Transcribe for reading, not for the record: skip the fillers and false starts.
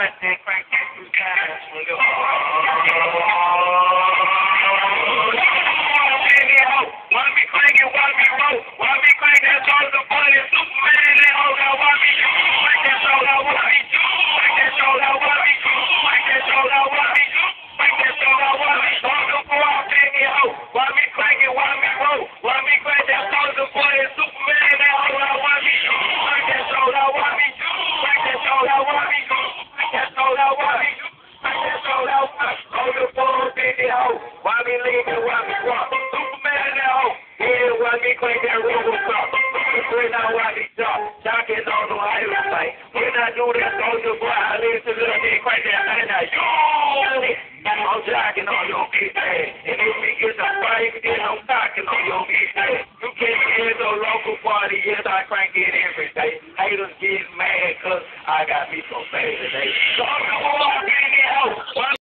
button and crank it 2 times, nigga. Why me crank it, why me roll? Why me crank that shoulder button? Superman, that hoe, now why me crank that shoulder, why me crank that shoulder, why me crank that shoulder, why me crank that shoulder, why me long before I bang it, hoe? Why me crank it, why me roll? Why me crank that shoulder button? Superman, that hoe, now why me crank that shoulder, why me crank that shoulder, why me crank that shoulder, why me crank that shoulder, long before I bang it, hoe? Why me lean it, why me walk? Superman, that hoe. Yeah, why me crank that rubber stop? When I watch it drop, jocking on the highway site. When I do that soldier boy, I listen to the crank that thing now. Yo! I'm jocking on your bitch ass. And if we get the fight, then I'm knocking on your bitch ass. You can't get no local party, yes, I crank it every day. Haters get mad cause I got me so bad today. So I'm gonna walk in the house.